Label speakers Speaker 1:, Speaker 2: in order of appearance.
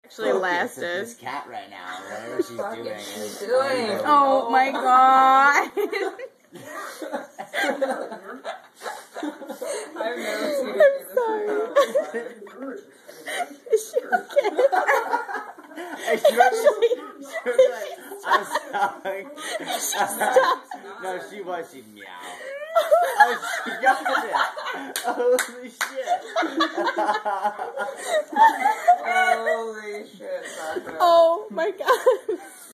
Speaker 1: Actually lasted.
Speaker 2: This cat right now, whatever she's doing.
Speaker 3: She's doing.
Speaker 1: Oh my god.
Speaker 3: I've never seen her
Speaker 1: I'm
Speaker 3: do
Speaker 1: sorry. Is she okay?
Speaker 2: And she was like, I'm sorry. No, she was. She meow. Oh, she got it. Holy shit.
Speaker 3: Holy shit, Sasha.
Speaker 1: Oh my god.